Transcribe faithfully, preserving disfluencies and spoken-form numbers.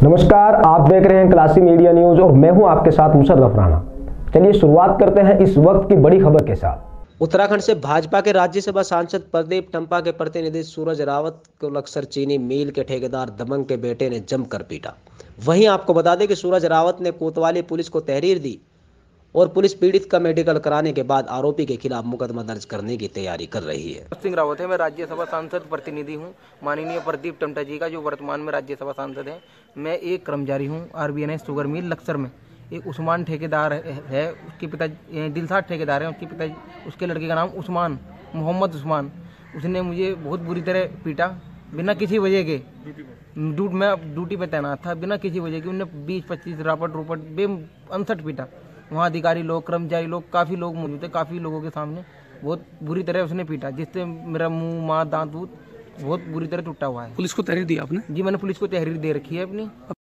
नमस्कार, आप देख रहे हैं क्लासी मीडिया न्यूज और मैं हूं आपके साथ मुशर्रफ राणा। चलिए शुरुआत करते हैं इस वक्त की बड़ी खबर के साथ। उत्तराखंड से भाजपा के राज्यसभा सांसद प्रदीप टम्पा के प्रतिनिधि सूरज रावत को लक्सर चीनी मिल के ठेकेदार दबंग के बेटे ने जमकर पीटा। वहीं आपको बता दें कि सूरज रावत ने कोतवाली पुलिस को तहरीर दी और पुलिस पीड़ित का मेडिकल कराने के बाद आरोपी के खिलाफ मुकदमा दर्ज करने की तैयारी कर रही है। सिंह रावत है, मैं राज्यसभा सांसद प्रतिनिधि हूं माननीय प्रदीप टम्टा जी का, जो वर्तमान में राज्यसभा सांसद है। मैं एक कर्मचारी हूं आरबीएनएस शुगर मिल लक्सर में। एक उस्मान ठेकेदार है, उसके पिता दिलसाद ठेकेदार है, उसके पिता उसके लड़के का नाम उस्मान मोहम्मद उस्मान। उसने मुझे बहुत बुरी तरह पीटा बिना किसी वजह के। ड्यूटी मैं ड्यूटी पे तैनात था, बिना किसी वजह के उन्हें बीस पच्चीस रापट रूपट बे अनसठ पीटा। वहाँ अधिकारी लोग, कर्मचारी लोग, काफ़ी लोग मौजूद थे। काफ़ी लोगों के सामने बहुत बुरी तरह उसने पीटा, जिससे मेरा मुंह, माँ, दांत दूध बहुत बुरी तरह टूटा हुआ है। पुलिस को तहरीर दी आपने? जी, मैंने पुलिस को तहरीर दे रखी है अपनी।